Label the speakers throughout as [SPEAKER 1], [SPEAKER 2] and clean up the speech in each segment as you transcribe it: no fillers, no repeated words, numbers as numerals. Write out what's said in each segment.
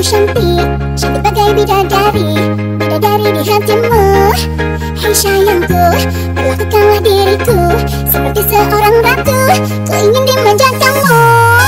[SPEAKER 1] cantik, cantik bagai bidadari, bidadari di hatimu. Hei sayangku, perlakukanlah diriku seperti seorang ratu, ku ingin dimanja kamu.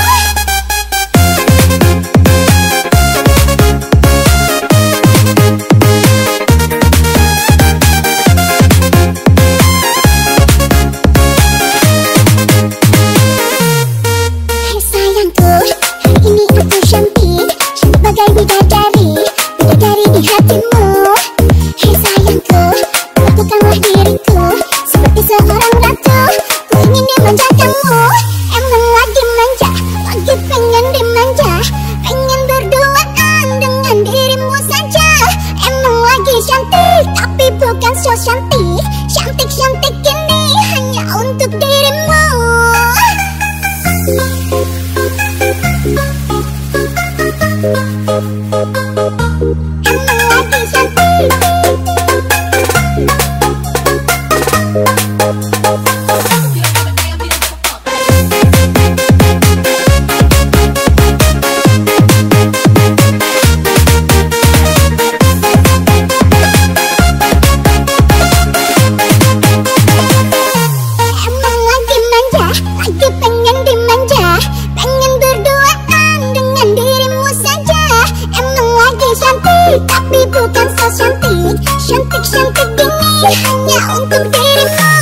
[SPEAKER 1] Hei sayangku, hari ini aku cantik, cantik bagai bidadari, bidadari di hatimu. Hei sayangku, perlakukanlah diriku seperti seorang ratu, ku ingin dimanja kamu. Emang lagi manja, lagi pengen dimanja, pengen berduaan dengan dirimu saja. Emang lagi cantik, tapi bukan so cantik, cantik-cantik ini hanya untuk dirimu. Emang lagi cantik. Emang lagi manja, lagi pengen dimanja, pengen berduaan dengan dirimu saja. Emang lagi cantik, tapi bukan so cantik, cantik-cantik ini hanya untuk dirimu.